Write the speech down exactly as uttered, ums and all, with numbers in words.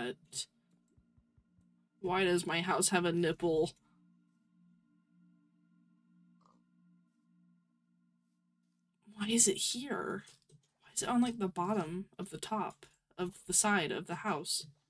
What? Why does my house have a nipple? Why is it here? Why is it on, like, the bottom of the top of the side of the house?